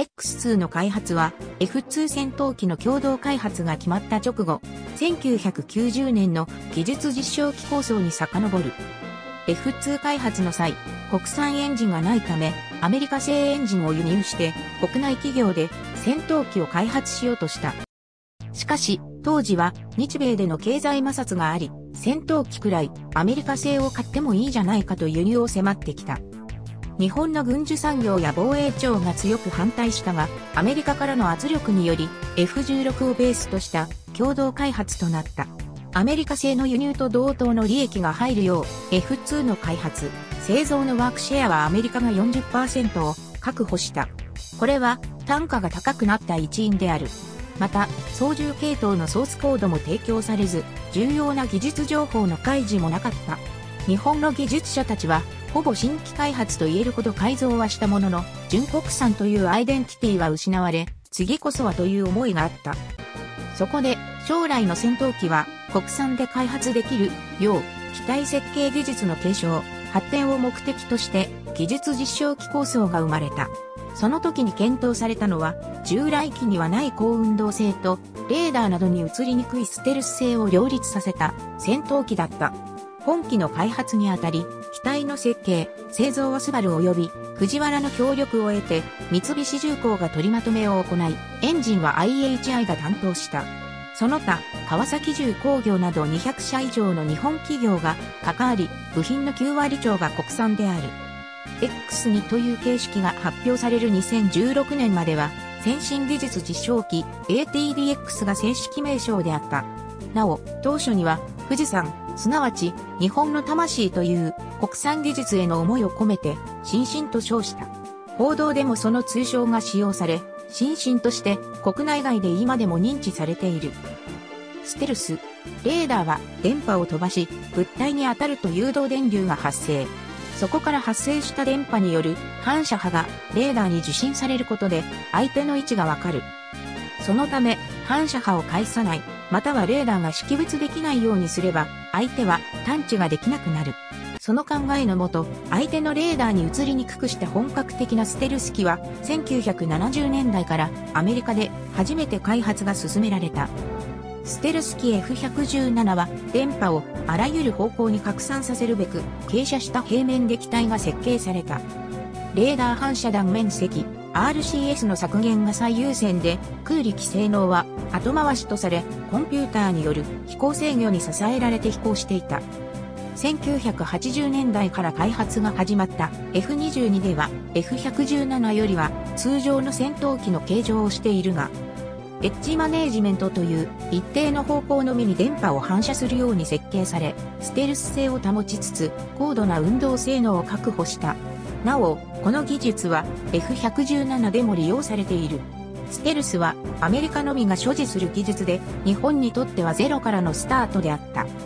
X2 の開発は F2 戦闘機の共同開発が決まった直後、1990年の技術実証機構想に遡る。F2 開発の際、国産エンジンがないため、アメリカ製エンジンを輸入して国内企業で戦闘機を開発しようとした。しかし、当時は日米での経済摩擦があり、戦闘機くらいアメリカ製を買ってもいいじゃないかと輸入を迫ってきた。日本の軍需産業や防衛庁が強く反対したが、アメリカからの圧力により F16 をベースとした共同開発となった。アメリカ製の輸入と同等の利益が入るよう F2 の開発、製造のワークシェアはアメリカが 40% を確保した。これは単価が高くなった一因である。また、操縦系統のソースコードも提供されず、重要な技術情報の開示もなかった。日本の技術者たちは、ほぼ新規開発と言えるほど改造はしたものの、純国産というアイデンティティは失われ、次こそはという思いがあった。そこで、将来の戦闘機は国産で開発できるよう、機体設計技術の継承、発展を目的として、技術実証機構想が生まれた。その時に検討されたのは、従来機にはない高運動性と、レーダーなどに映りにくいステルス性を両立させた戦闘機だった。本機の開発にあたり、機体の設計、製造はスバル及び藤原の協力を得て、三菱重工が取りまとめを行い、エンジンは IHI が担当した。その他、川崎重工業など200社以上の日本企業が関わり、部品の9割超が国産である。X2 という形式が発表される2016年までは、先進技術実証機 ATDX が正式名称であった。なお、当初には、富士山、すなわち、日本の魂という国産技術への思いを込めて、新進と称した。報道でもその通称が使用され、新進として国内外で今でも認知されている。ステルス。レーダーは電波を飛ばし、物体に当たると誘導電流が発生。そこから発生した電波による反射波がレーダーに受信されることで相手の位置がわかる。そのため反射波を返さない、またはレーダーが識別できないようにすれば相手は探知ができなくなる。その考えのもと、相手のレーダーに映りにくくした本格的なステルス機は1970年代からアメリカで初めて開発が進められた。ステルス機 F117 は電波をあらゆる方向に拡散させるべく傾斜した平面で機体が設計された。レーダー反射断面積 RCS の削減が最優先で空力性能は後回しとされコンピューターによる飛行制御に支えられて飛行していた。1980年代から開発が始まった F22 では F117 よりは通常の戦闘機の形状をしているが、エッジマネージメントという一定の方向のみに電波を反射するように設計され、ステルス性を保ちつつ高度な運動性能を確保した。なお、この技術は F117 でも利用されている。ステルスはアメリカのみが所持する技術で、日本にとってはゼロからのスタートであった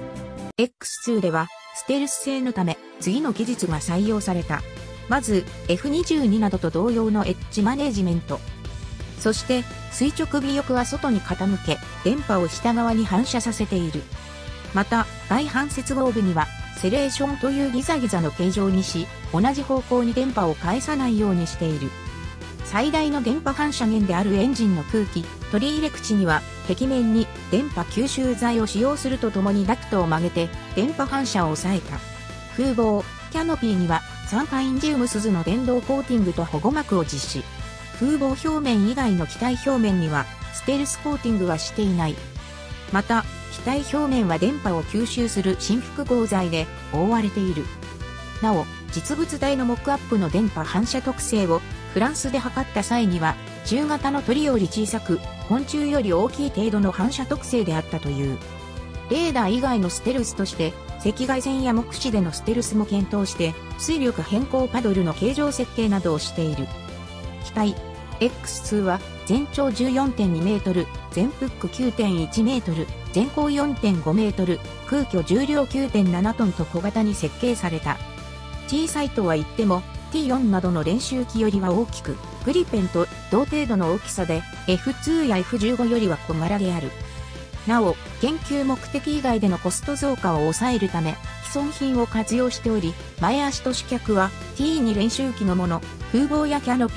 。X2 ではステルス性のため次の技術が採用された。まず F22 などと同様のエッジマネージメント。そして垂直尾翼は外に傾け、電波を下側に反射させている。また、外反接合部には、セレーションというギザギザの形状にし、同じ方向に電波を返さないようにしている。最大の電波反射源であるエンジンの空気、取り入れ口には、壁面に電波吸収材を使用するとともにダクトを曲げて、電波反射を抑えた。風防、キャノピーには、酸化インジウムスズの電動コーティングと保護膜を実施。風防表面以外の機体表面にはステルスコーティングはしていない。また、機体表面は電波を吸収する新複合材で覆われている。なお、実物大のモックアップの電波反射特性をフランスで測った際には、中型の鳥より小さく、昆虫より大きい程度の反射特性であったという。レーダー以外のステルスとして、赤外線や目視でのステルスも検討して、推力変更パドルの形状設計などをしている。機体 X2 は全長 14.2 メートル、全フック 9.1 メートル、全高 4.5 メートル、空虚重量 9.7 トンと小型に設計された。小さいとは言っても T4 などの練習機よりは大きく、グリペンと同程度の大きさで F2 や F15 よりは小柄である。なお、研究目的以外でのコスト増加を抑えるため、既存品を活用しており、前足と主脚は T2 練習機のもの、風防やキャノピー、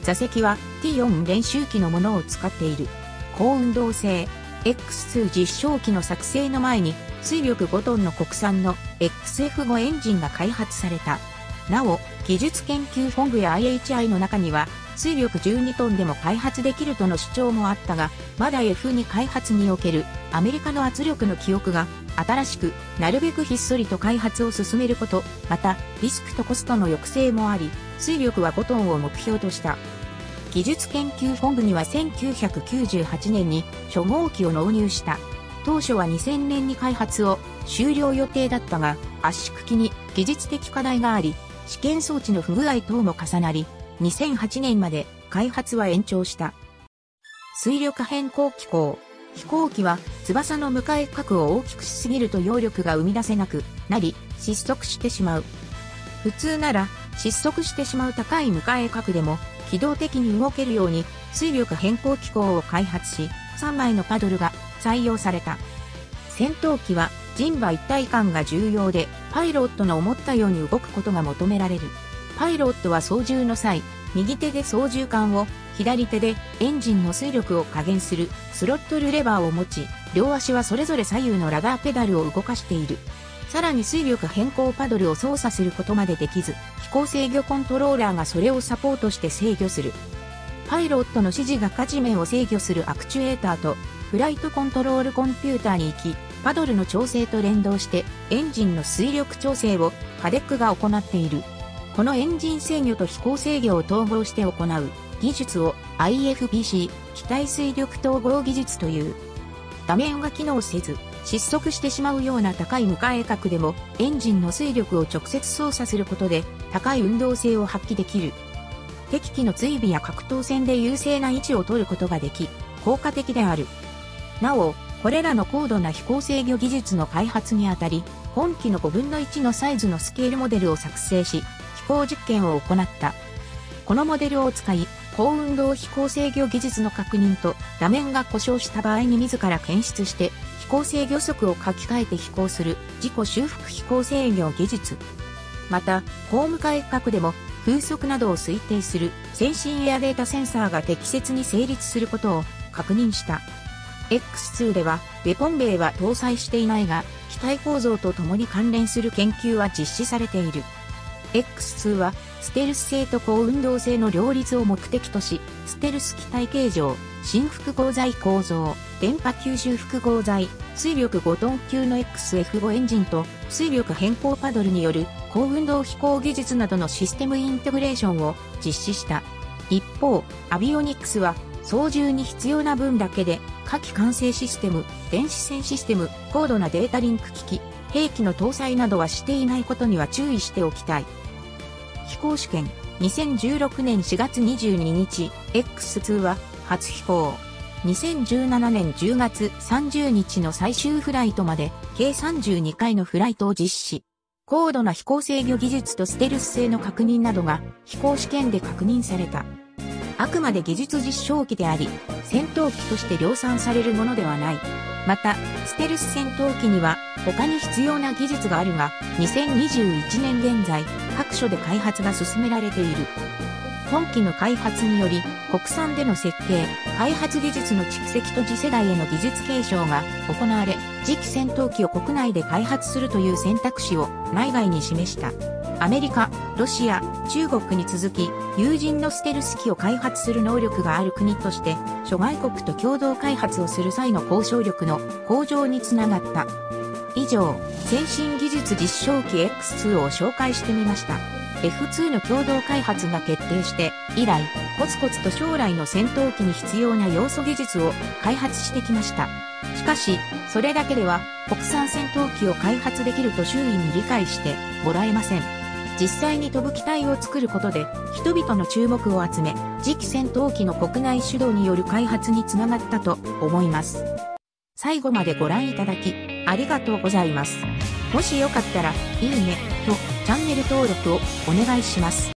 座席は T4 練習機のものを使っている。高運動性。X2 実証機の作成の前に推力5トンの国産の XF5 エンジンが開発された。なお、技術研究本部や IHI の中には推力12トンでも開発できるとの主張もあったが、まだ F2 開発におけるアメリカの圧力の記憶が新しく、なるべくひっそりと開発を進めること、またリスクとコストの抑制もあり、推力は5トンを目標とした。技術研究本部には1998年に初号機を納入した。当初は2000年に開発を終了予定だったが、圧縮機に技術的課題があり、試験装置の不具合等も重なり、2008年まで開発は延長した。推力変更機構。飛行機は翼の迎え角を大きくしすぎると揚力が生み出せなくなり、失速してしまう。普通なら失速してしまう高い迎え角でも機動的に動けるように推力変更機構を開発し、3枚のパドルが採用された。戦闘機は人馬一体感が重要で、パイロットの思ったように動くことが求められる。パイロットは操縦の際、右手で操縦桿を、左手でエンジンの推力を加減するスロットルレバーを持ち、両足はそれぞれ左右のラダーペダルを動かしている。さらに推力変更パドルを操作することまでできず、飛行制御コントローラーがそれをサポートして制御する。パイロットの指示が舵面を制御するアクチュエーターと、フライトコントロールコンピューターに行き、パドルの調整と連動してエンジンの推力調整をカデックが行っている。このエンジン制御と飛行制御を統合して行う技術を IFBC 機体推力統合技術という。画面が機能せず失速してしまうような高い迎え角でもエンジンの推力を直接操作することで高い運動性を発揮できる。敵機の追尾や格闘戦で優勢な位置を取ることができ効果的である。なお、これらの高度な飛行制御技術の開発にあたり、本機の5分の1のサイズのスケールモデルを作成し、飛行実験を行った。このモデルを使い、高運動飛行制御技術の確認と、画面が故障した場合に自ら検出して、飛行制御速を書き換えて飛行する自己修復飛行制御技術。また、高向かい角でも、風速などを推定する先進エアデータセンサーが適切に成立することを確認した。X2 では、ウェポンベイは搭載していないが、機体構造とともに関連する研究は実施されている。X2 は、ステルス性と高運動性の両立を目的とし、ステルス機体形状、新複合材構造、電波吸収複合材、推力5トン級の XF5 エンジンと、推力変更パドルによる高運動飛行技術などのシステムインテグレーションを実施した。一方、アビオニクスは、操縦に必要な分だけで、火器管制システム、電子戦システム、高度なデータリンク機器、兵器の搭載などはしていないことには注意しておきたい。飛行試験、2016年4月22日、X2 は初飛行。2017年10月30日の最終フライトまで、計32回のフライトを実施。高度な飛行制御技術とステルス性の確認などが飛行試験で確認された。あくまで技術実証機であり、戦闘機として量産されるものではない。また、ステルス戦闘機には他に必要な技術があるが、2021年現在、各所で開発が進められている。本機の開発により、国産での設計、開発技術の蓄積と次世代への技術継承が行われ、次期戦闘機を国内で開発するという選択肢を内外に示した。アメリカ、ロシア、中国に続き、有人のステルス機を開発する能力がある国として、諸外国と共同開発をする際の交渉力の向上につながった。以上、先進技術実証機 X2 を紹介してみました。F2 の共同開発が決定して、以来、コツコツと将来の戦闘機に必要な要素技術を開発してきました。しかし、それだけでは国産戦闘機を開発できると周囲に理解してもらえません。実際に飛ぶ機体を作ることで人々の注目を集め、次期戦闘機の国内主導による開発につながったと思います。最後までご覧いただきありがとうございます。もしよかったらいいねとチャンネル登録をお願いします。